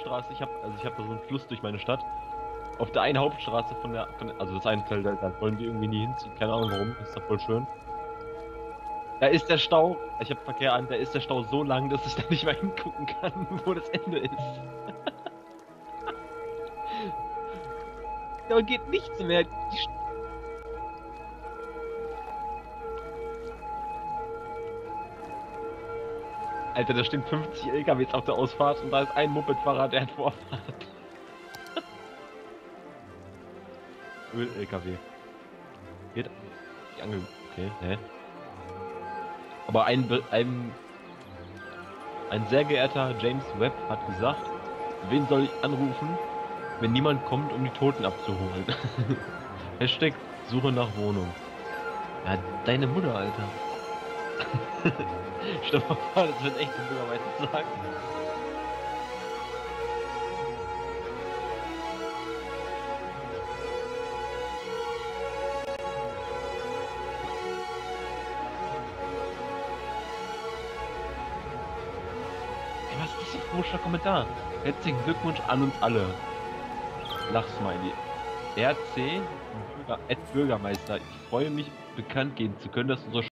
Hauptstraße, ich habe da so einen Fluss durch meine Stadt. Auf der einen Hauptstraße also das eine Teil, da wollen die irgendwie nie hinziehen, keine Ahnung warum, das ist doch voll schön. Da ist der Stau, ich habe Verkehr an, da ist der Stau so lang, dass ich da nicht mal hingucken kann, wo das Ende ist. Da geht nichts mehr. Alter, da stehen 50 LKWs auf der Ausfahrt und da ist ein Mopedfahrer, der hat Vorfahrt. Öl-LKW. Geht. Okay, hä? Aber ein sehr geehrter James Webb hat gesagt, wen soll ich anrufen, wenn niemand kommt, um die Toten abzuholen? Hashtag Suche nach Wohnung. Ja, deine Mutter, Alter. Stell dir mal vor, das wird echt der Bürgermeister sagen. Ey, was ist das für ein komischer Kommentar? Herzlichen Glückwunsch an uns alle. Lachsmiley. RC Bürgermeister. Ich freue mich, bekannt geben zu können, dass unsere